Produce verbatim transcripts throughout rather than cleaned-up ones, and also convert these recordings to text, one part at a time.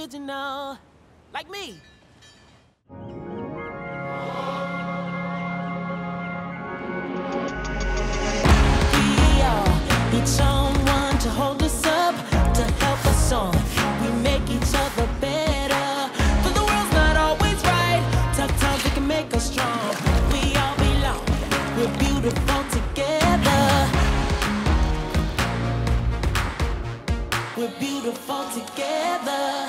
original, like me. We all need someone to hold us up, to help us on. We make each other better, but the world's not always right. Tough times, they can make us strong. We all belong, we're beautiful together. We're beautiful together.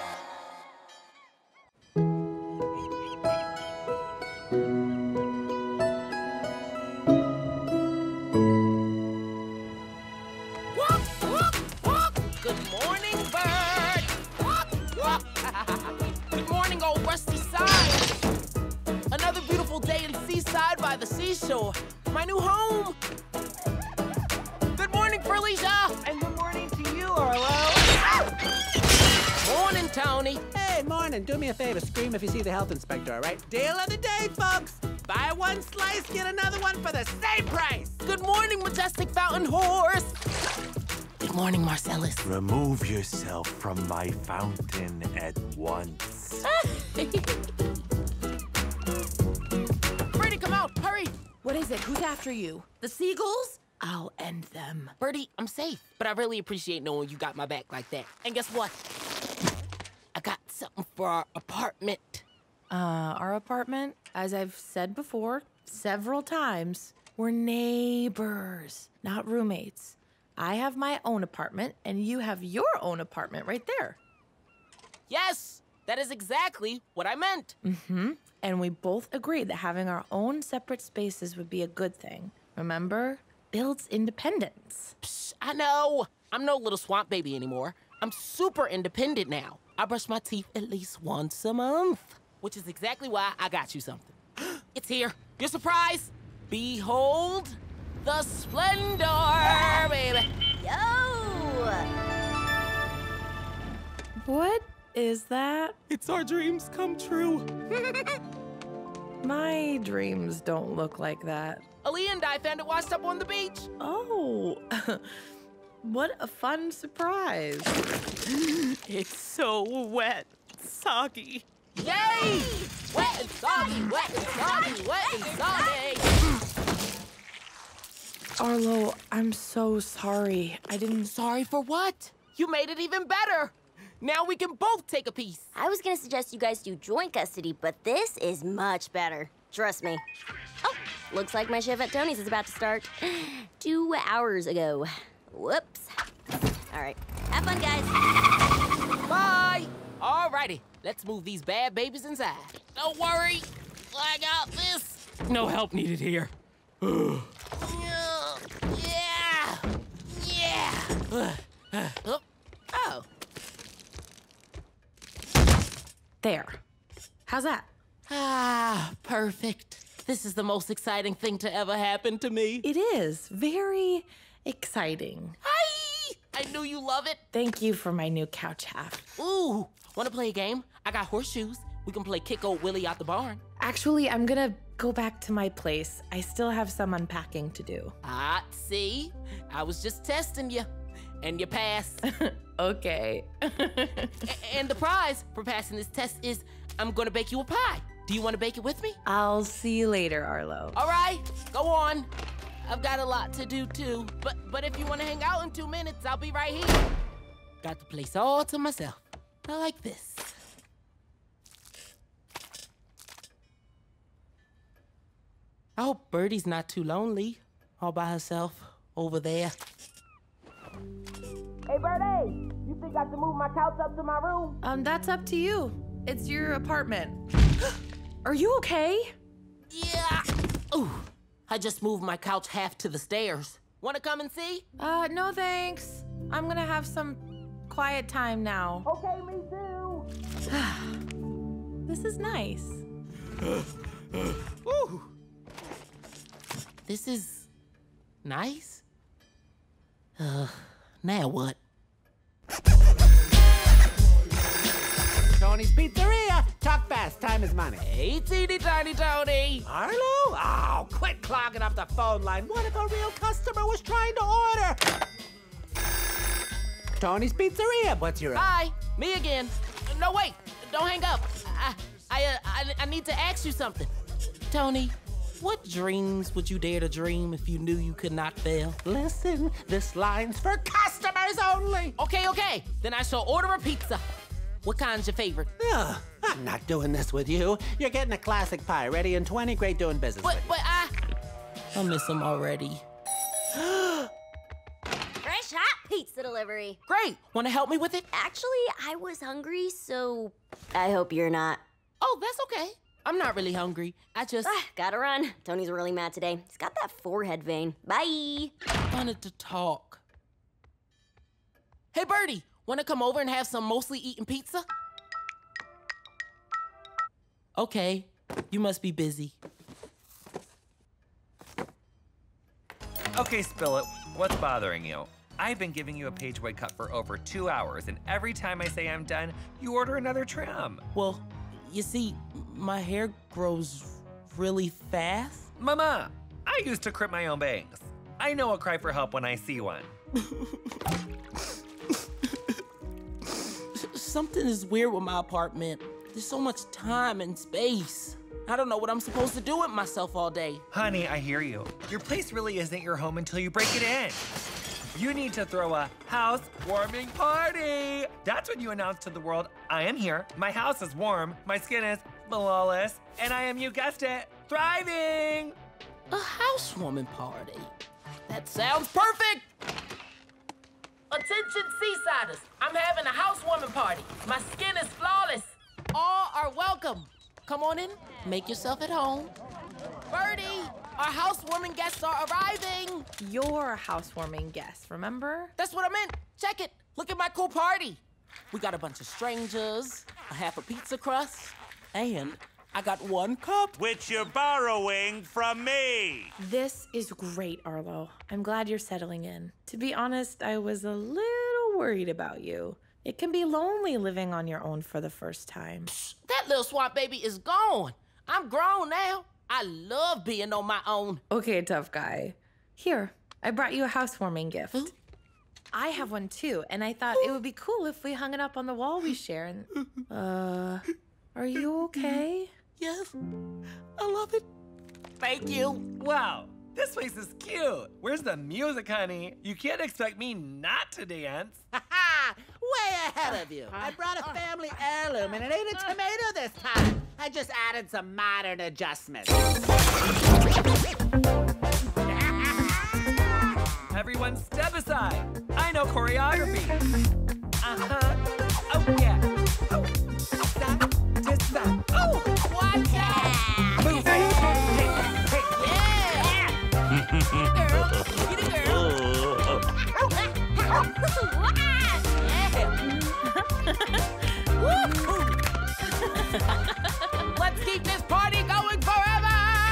Walk, walk, walk. Good morning, bird. Walk, walk. Good morning, old rusty side. Another beautiful day in Seaside by the seashore. My new home. Good morning, Felicia. And good morning to you, Arlo. Morning, Tony. Hey, morning. Do me a favor. Scream if you see the health inspector, all right? Deal of the day, folks. Buy one slice, get another one for the same price. Good morning, majestic fountain horse. Good morning, Marcellus. Remove yourself from my fountain at once. Birdie, come out, hurry. What is it? Who's after you? The seagulls? I'll end them. Birdie, I'm safe, but I really appreciate knowing you got my back like that. And guess what? I got something for our apartment. Uh, our apartment, as I've said before, several times, we're neighbors, not roommates. I have my own apartment, and you have your own apartment right there. Yes, that is exactly what I meant. Mm-hmm. And we both agreed that having our own separate spaces would be a good thing. Remember? Builds independence. Psh, I know. I'm no little swamp baby anymore. I'm super independent now. I brush my teeth at least once a month, which is exactly why I got you something. It's here. Your surprise. Behold the splendor, baby. Yo! What is that? It's our dreams come true. My dreams don't look like that. Aaliyah and I found it washed up on the beach. Oh, what a fun surprise. It's so wet, soggy. Yay! Wet and soggy, wet and soggy, wet and soggy. Arlo, I'm so sorry. I didn't... Sorry for what? You made it even better. Now we can both take a piece. I was gonna suggest you guys do joint custody, but this is much better. Trust me. Oh, looks like my shift at Tony's is about to start. Two hours ago. Whoops. All right, have fun, guys. Bye. Alrighty, let's move these bad babies inside. Don't worry, I got this. No help needed here. Yeah, yeah. Oh. There. How's that? Ah, perfect. This is the most exciting thing to ever happen to me. It is. Very exciting. Hi! I knew you love it. Thank you for my new couch half. Ooh, wanna play a game? I got horseshoes. We can play kick old Willie out the barn. Actually, I'm gonna go back to my place. I still have some unpacking to do. Ah, see? I was just testing you. And you passed. Okay. And the prize for passing this test is I'm gonna bake you a pie. Do you wanna bake it with me? I'll see you later, Arlo. All right, go on. I've got a lot to do too, but but if you wanna hang out in two minutes, I'll be right here. Got the place all to myself. I like this. I hope Birdie's not too lonely, all by herself over there. Hey, Birdie, you think I should move my couch up to my room? Um, that's up to you. It's your apartment. Are you okay? Yeah. Ooh, I just moved my couch half to the stairs. Wanna come and see? Uh, no thanks. I'm gonna have some quiet time now. Okay, me too. This is nice. Ooh. This is nice? Uh, now what? Tony's Pizzeria. Talk fast. Time is money. Hey, teeny tiny Tony. Arlo? Oh, quit clogging up the phone line. What if a real customer was trying to order? Tony's Pizzeria. What's your... Hi, me again. no, wait. Don't hang up. I, I, uh, I, I need to ask you something. Tony, what dreams would you dare to dream if you knew you could not fail? Listen, this line's for customers only. Okay, okay. Then I shall order a pizza. What kind's your favorite? Ugh, I'm not doing this with you. You're getting a classic pie, ready in twenty. Great doing business But, with you. but I... I miss him already. Fresh hot pizza delivery. Great. Want to help me with it? Actually, I was hungry, so I hope you're not. Oh, that's okay. I'm not really hungry. I just Ah, gotta run. Tony's really mad today. He's got that forehead vein. Bye. wanted to talk. Hey, Birdie, want to come over and have some mostly eaten pizza? Okay, you must be busy. Okay, Spill It, what's bothering you? I've been giving you a page weight cut for over two hours, and every time I say I'm done, you order another trim. Well, you see, my hair grows really fast. Mama, I used to crimp my own bangs. I know I'll cry for help when I see one. Something is weird with my apartment. There's so much time and space. I don't know what I'm supposed to do with myself all day. Honey, I hear you. Your place really isn't your home until you break it in. You need to throw a housewarming party. That's when you announce to the world, I am here, my house is warm, my skin is flawless, and I am, you guessed it, thriving. A housewarming party. That sounds perfect. Attention, Seasiders. I'm having a housewarming party. My skin is flawless. All are welcome. Come on in, make yourself at home. Birdie, our housewarming guests are arriving. Your housewarming guest, remember? That's what I meant. Check it. Look at my cool party. We got a bunch of strangers, a half a pizza crust, and I got one cup. Which you're borrowing from me. This is great, Arlo. I'm glad you're settling in. To be honest, I was a little worried about you. It can be lonely living on your own for the first time. That little swamp baby is gone. I'm grown now. I love being on my own. Okay, tough guy. Here, I brought you a housewarming gift. Huh? I have one too, and I thought it would be cool if we hung it up on the wall we share. And, uh, are you okay? Yes, I love it. Thank you. Wow, this place is cute. Where's the music, honey? You can't expect me not to dance. Ha-ha! Way ahead of you. I brought a family heirloom, and it ain't a tomato this time. I just added some modern adjustments. Everyone step aside. I know choreography. Uh-huh. Oh, yeah. Oh, side to side. Oh, Watch out! move it. Yeah! Girl, get it, girl. Let's keep this party going forever!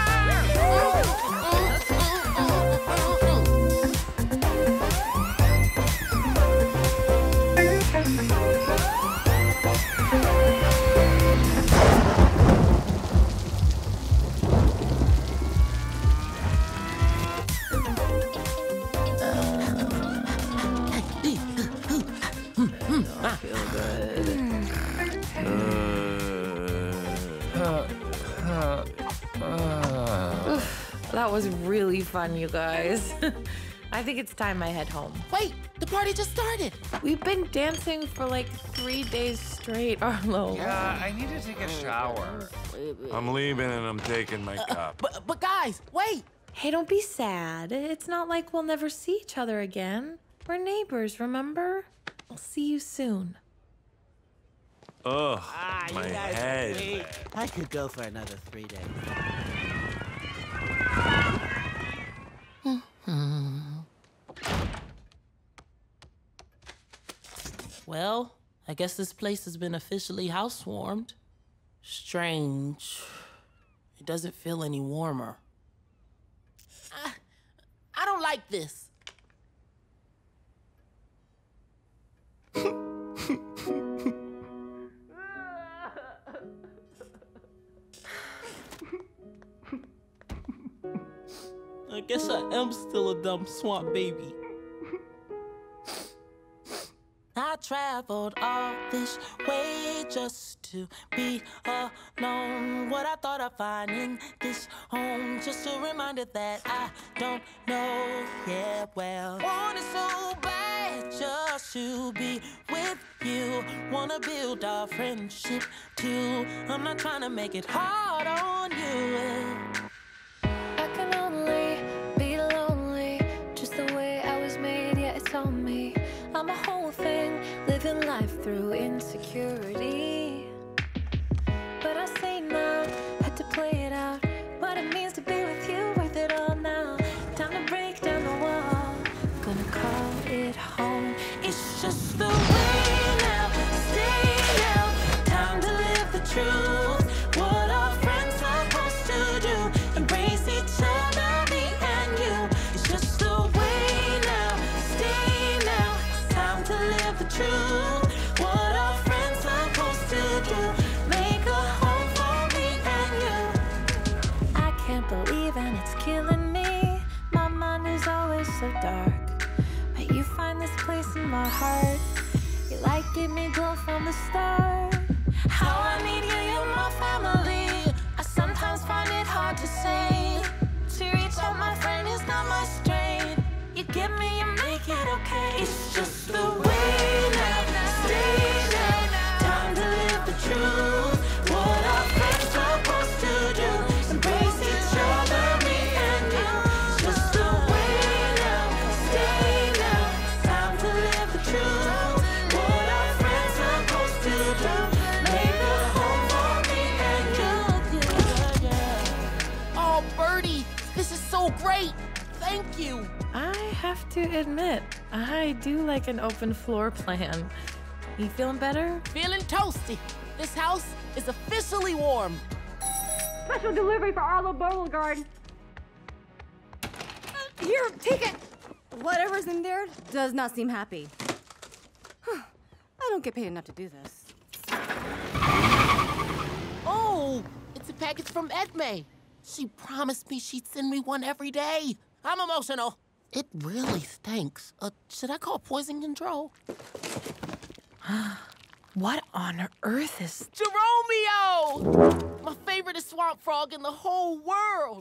That was really fun, you guys. I think it's time I head home. Wait, the party just started. We've been dancing for like three days straight, Arlo. Yeah, I need to take a shower. I'm leaving and I'm taking my Uh, cup. but, but guys, wait. Hey, don't be sad. It's not like we'll never see each other again. We're neighbors, remember? I'll see you soon. Ugh, Ah, my you guys are head. sweet. I could go for another three days. Well, I guess this place has been officially housewarmed. Strange. It doesn't feel any warmer. I, I don't like this. I guess I am still a dumb swamp baby. I traveled all this way just to be alone. What I thought I'd find in this home, just a reminder that I don't know. Yeah, well, want it so bad just to be with you. Wanna build our friendship too. I'm not trying to make it hard on you. I can only be lonely, just the way I was made. Yeah, it's on me. I'm a whole thing, living life through insecurity. But I say now, had to play it out. What it means to be with you, worth it all now. Time to break down the wall, gonna call it home. It's just the way now, stay now. Time to live the truth. What our friends supposed to do, embrace each other, me and you. It's just the way now, stay now. Time to live the truth. What our friends supposed to do, make a home for me and you. I can't believe, and it's killing me. My mind is always so dark, but you find this place in my heart. You like give me glow from the start. How I need you, you're my family. I sometimes find it hard to say. To reach out, my friend, is not my strength. You give me, you make it okay. It's just the way now, stay now. Time to live the truth. What our friends supposed to do, embrace each other, me and you. It's just the way now, stay now. Time to live the truth. What our friends supposed to do, make a home for me and you. Yeah, yeah. Oh, Birdie, this is so great. Thank you. I have to admit, I do like an open floor plan. You feeling better? Feeling toasty. This house is officially warm. Special delivery for Arlo Beauregard. Here, take it. Whatever's in there does not seem happy. Huh. I don't get paid enough to do this. Oh, it's a package from Edme. She promised me she'd send me one every day. I'm emotional. It really stinks. Uh, should I call poison control? What on earth is... Jeromeo! My favorite swamp frog in the whole world.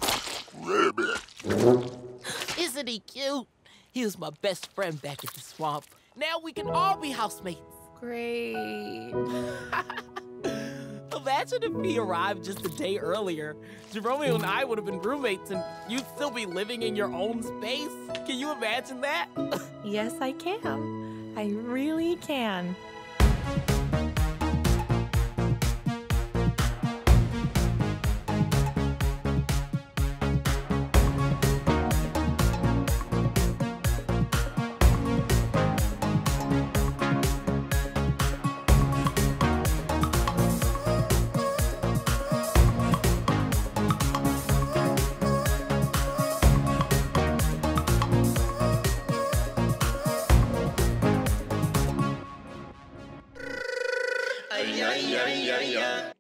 Isn't he cute? He was my best friend back at the swamp. Now we can all be housemates. Great. Imagine if he arrived just a day earlier. Jeromeo and I would have been roommates and you'd still be living in your own space. Can you imagine that? Yes, I can. I really can. Ay, ay, ay, ay, ay.